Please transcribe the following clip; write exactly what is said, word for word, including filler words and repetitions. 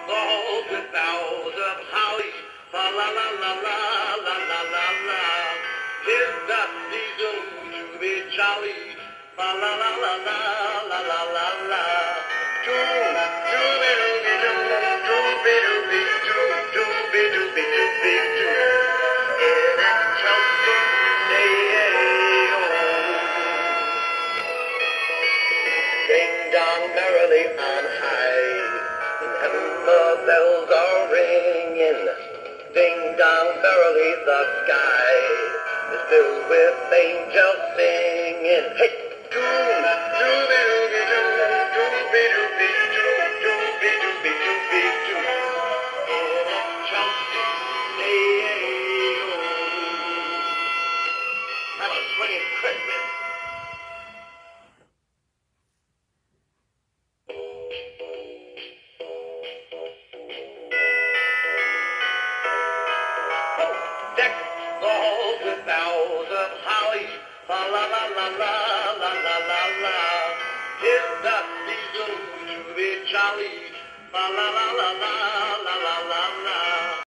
balls with boughs of holly. Fa la la la la la la la la. Tis the season to be jolly. Fa la la la la la la la la. Doo dooby dooby doo, dooby dooby doo, dooby dooby dooby doo. In a chunky day-o. Ding dong merrily on high, in heaven the bells are ringing. Ding dong merrily the sky is filled with angels singing. Hey, doom, dooby dooby doo, dooby dooby doo, dooby dooby dooby doo. In a chunky day-o. Have a swinging Christmas. Deck the halls with boughs of holly. Fa la la la la la la la la. Tis the season to be jolly. Fa la la la la la la la la.